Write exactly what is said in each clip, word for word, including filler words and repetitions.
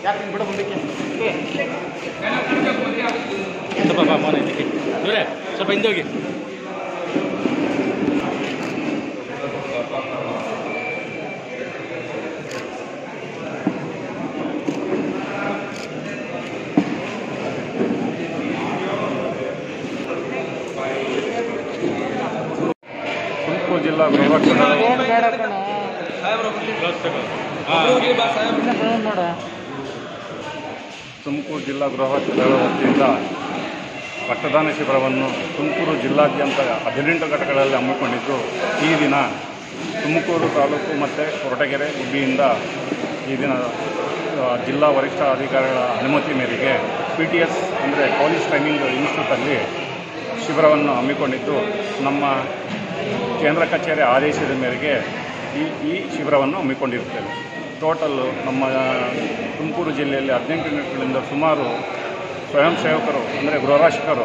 ಯಾಕೆ ಬಿಡ ಮುಂದಕ್ಕೆ ಸ್ವಲ್ಪ ಮನೆ ಇದಕ್ಕೆ ಇವರೇ ಸ್ವಲ್ಪ ಹಿಂದೆ ಹೋಗಿ. ತುಮಕೂರು ಜಿಲ್ಲಾ ಗೃಹರಕ್ಷಕ ತುಮಕೂರು ಜಿಲ್ಲಾ ಗೃಹರಕ್ಷಕರ ವತಿಯಿಂದ ರಕ್ತದಾನ ಶಿಬಿರವನ್ನು ತುಮಕೂರು ಜಿಲ್ಲಾದ್ಯಂತ ಹದಿನೆಂಟು ಘಟಕಗಳಲ್ಲಿ ಹಮ್ಮಿಕೊಂಡಿದ್ದು, ಈ ದಿನ ತುಮಕೂರು ತಾಲೂಕು ಮತ್ತು ಕೊರಟಗೆರೆ ಗುಬ್ಬಿಯಿಂದ ಈ ದಿನ ಜಿಲ್ಲಾ ವರಿಷ್ಠ ಅಧಿಕಾರಿಗಳ ಅನುಮತಿ ಮೇರೆಗೆ ಪಿ ಟಿ ಎಸ್ ಅಂದರೆ ಪೊಲೀಸ್ ಟ್ರೈನಿಂಗ್ ಇನ್ಸ್ಟಿಟ್ಯೂಟಲ್ಲಿ ಶಿಬಿರವನ್ನು ಹಮ್ಮಿಕೊಂಡಿದ್ದು, ನಮ್ಮ ಕೇಂದ್ರ ಕಚೇರಿ ಆದೇಶದ ಮೇರೆಗೆ ಈ ಈ ಶಿಬಿರವನ್ನು ಹಮ್ಮಿಕೊಂಡಿರುತ್ತೇವೆ. ಟೋಟಲ್ಲು ನಮ್ಮ ತುಮಕೂರು ಜಿಲ್ಲೆಯಲ್ಲಿ ಹದಿನೆಂಟು ಯೂನಿಟ್ಗಳಿಂದ ಸುಮಾರು ಸ್ವಯಂ ಸೇವಕರು ಅಂದರೆ ಗೃಹರಕ್ಷಕರು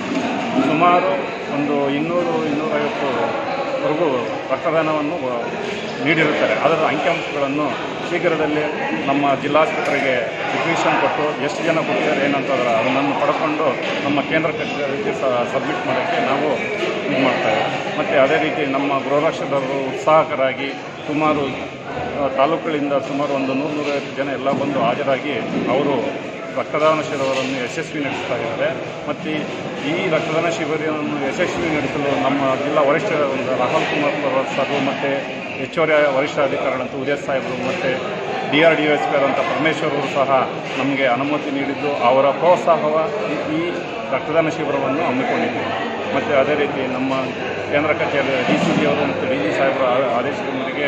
ಸುಮಾರು ಒಂದು ಇನ್ನೂರು ಇನ್ನೂರೈವತ್ತುವರೆಗೂ ರಕ್ತದಾನವನ್ನು ನೀಡಿರುತ್ತಾರೆ. ಅದರ ಅಂಕಿಅಂಶಗಳನ್ನು ಶೀಘ್ರದಲ್ಲೇ ನಮ್ಮ ಜಿಲ್ಲಾಸ್ಪತ್ರೆಗೆ ರಿಕ್ವಿಷನ್ ಕೊಟ್ಟು ಎಷ್ಟು ಜನ ಕೊಟ್ಟಿದ್ದಾರೆ ಏನಂತಂದ್ರೆ ಅದನ್ನು ಪಡ್ಕೊಂಡು ನಮ್ಮ ಕೇಂದ್ರ ಕಚೇರಿಗೆ ಸಬ್ಮಿಟ್ ಮಾಡೋಕ್ಕೆ ನಾವು ಇದು ಮಾಡ್ತಾಯಿದ್ದೇವೆ. ಮತ್ತು ಅದೇ ರೀತಿ ನಮ್ಮ ಗೃಹರಕ್ಷಕರು ಉತ್ಸಾಹಕರಾಗಿ ಸುಮಾರು ತಾಲೂಕುಗಳಿಂದ ಸುಮಾರು ಒಂದು ನೂರು ನೂರೈವತ್ತು ಜನ ಎಲ್ಲ ಬಂದು ಹಾಜರಾಗಿ ಅವರು ರಕ್ತದಾನ ಶಿಬಿರವನ್ನು ಯಶಸ್ವಿ ನಡೆಸ್ತಾ ಇದ್ದಾರೆ. ಮತ್ತು ಈ ರಕ್ತದಾನ ಶಿಬಿರವನ್ನು ಯಶಸ್ವಿ ನಡೆಸಲು ನಮ್ಮ ಜಿಲ್ಲಾ ವರಿಷ್ಠ ರಾಹುಲ್ ಕುಮಾರ್ ಸರ್ ಮತ್ತು ಹೆಚ್ಚುವರಿ ವರಿಷ್ಠಾಧಿಕಾರಿಗಳಂತ ಉದಯ ಸಾಹೇಬರು ಮತ್ತು D R D S P ಆದಂಥ ಪರಮೇಶ್ವರರು ಸಹ ನಮಗೆ ಅನುಮತಿ ನೀಡಿದ್ದು, ಅವರ ಪ್ರೋತ್ಸಾಹವ ಈ ರಕ್ತದಾನ ಶಿಬಿರವನ್ನು ಹಮ್ಮಿಕೊಂಡಿದ್ದೇವೆ. ಮತ್ತು ಅದೇ ರೀತಿ ನಮ್ಮ ಕೇಂದ್ರ ಕಚೇರಿ ಡಿ ಸಿ ಜಿ ಅವರು ಮತ್ತು ಡಿ ಜಿ ಸಾಹೇಬರ ಆದೇಶದ ಮೇರೆಗೆ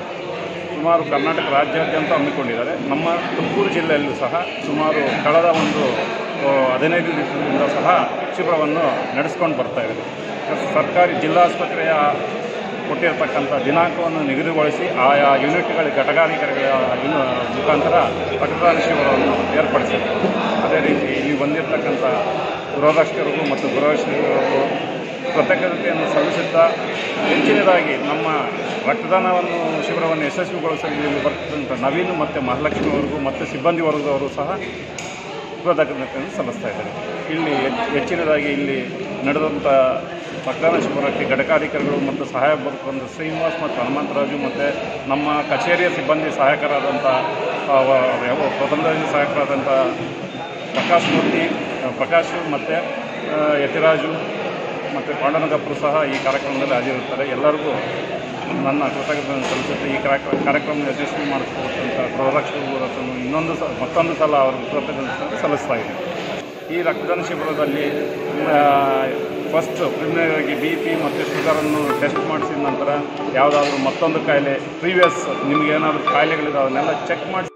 ಸುಮಾರು ಕರ್ನಾಟಕ ರಾಜ್ಯಾದ್ಯಂತ ಹಮ್ಮಿಕೊಂಡಿದ್ದಾರೆ. ನಮ್ಮ ತುಮಕೂರು ಜಿಲ್ಲೆಯಲ್ಲೂ ಸಹ ಸುಮಾರು ಕಳೆದ ಒಂದು ಹದಿನೈದು ದಿವಸದಿಂದ ಸಹ ಶಿಬಿರವನ್ನು ನಡೆಸ್ಕೊಂಡು ಬರ್ತಾಯಿದೆ. ಸರ್ಕಾರಿ ಜಿಲ್ಲಾಸ್ಪತ್ರೆಯ ಕೊಟ್ಟಿರತಕ್ಕಂಥ ದಿನಾಂಕವನ್ನು ನಿಗದಿಗೊಳಿಸಿ ಆಯಾ ಯೂನಿಟ್ಗಳ ಘಟಕಾಧಿಕಾರಿಗಳ ಮುಖಾಂತರ ರಕ್ತದಾನ ಶಿಬಿರವನ್ನು ಏರ್ಪಡಿಸಿದೆ. ಅದೇ ರೀತಿ ಇಲ್ಲಿ ಬಂದಿರತಕ್ಕಂಥ ಗೃಹರಕ್ಷಕರಿಗೂ ಮತ್ತು ಗೃಹರಕ್ಷಕರಿಗೂ ಕೃತಜ್ಞತೆಯನ್ನು ಸಲ್ಲಿಸುತ್ತಾ ಹೆಚ್ಚಿನದಾಗಿ ನಮ್ಮ ರಕ್ತದಾನವನ್ನು ಶಿಬಿರವನ್ನು ಯಶಸ್ವಿಗೊಳಿಸಲು ಇಲ್ಲಿ ಬರ್ತಕ್ಕಂಥ ನವೀನ್ ಮತ್ತು ಮಹಾಲಕ್ಷ್ಮಿವರೆಗೂ ಮತ್ತು ಸಿಬ್ಬಂದಿ ವರ್ಗದವರು ಸಹ ಕೃತಜ್ಞತೆಯನ್ನು ಸಲ್ಲಿಸ್ತಾ ಇದ್ದಾರೆ. ಇಲ್ಲಿ ಹೆಚ್ಚಿನದಾಗಿ ಇಲ್ಲಿ ನಡೆದಂಥ ರಕ್ತದಾನ ಶಿಬಿರಕ್ಕೆ ಘಟಕಾಧಿಕಾರಿಗಳು ಮತ್ತು ಸಹಾಯ ಬಂದ ಶ್ರೀನಿವಾಸ್ ಮತ್ತು ಹನುಮಂತರಾಜು ಮತ್ತು ನಮ್ಮ ಕಚೇರಿಯ ಸಿಬ್ಬಂದಿ ಸಹಾಯಕರಾದಂಥ ಪ್ರಬಂಧ ಸಹಾಯಕರಾದಂಥ ಪ್ರಕಾಶ್ ಮೂರ್ತಿ ಪ್ರಕಾಶ್ ಮತ್ತು ಯತಿರಾಜು ಮತ್ತು ಪಾಂಡನಗಪ್ಪರು ಸಹ ಈ ಕಾರ್ಯಕ್ರಮದಲ್ಲಿ ಹಾಜರಿರ್ತಾರೆ. ಎಲ್ಲರಿಗೂ ನನ್ನ ಕೃತಜ್ಞತೆಯನ್ನು ಸಲ್ಲಿಸುತ್ತೆ. ಈ ಕಾರ್ಯಕ್ರಮ ಯಶಸ್ವಿ ಮಾಡಿಸ್ಕೊಟ್ಟಂಥ ಗೃಹರಕ್ಷಕರು ಇನ್ನೊಂದು ಸ ಮತ್ತೊಂದು ಸಲ ಅವ್ರಿಗೆ ಕೃತಜ್ಞತೆ ಸಲ್ಲಿಸ್ತಾ ಇದ್ದೀನಿ. ಈ ರಕ್ತದಾನ ಶಿಬಿರದಲ್ಲಿ ಫಸ್ಟ್ ಪ್ರಿಲಿಮಿನರಿಯಾಗಿ ಬಿ ಪಿ ಮತ್ತು ಶುಗರನ್ನು ಟೆಸ್ಟ್ ಮಾಡಿಸಿದ ನಂತರ ಯಾವುದಾದ್ರೂ ಮತ್ತೊಂದು ಕಾಯಿಲೆ ಪ್ರೀವಿಯಸ್ ನಿಮಗೇನಾದರೂ ಕಾಯಿಲೆಗಳಿದೆ ಅದನ್ನೆಲ್ಲ ಚೆಕ್ ಮಾಡಿಸಿ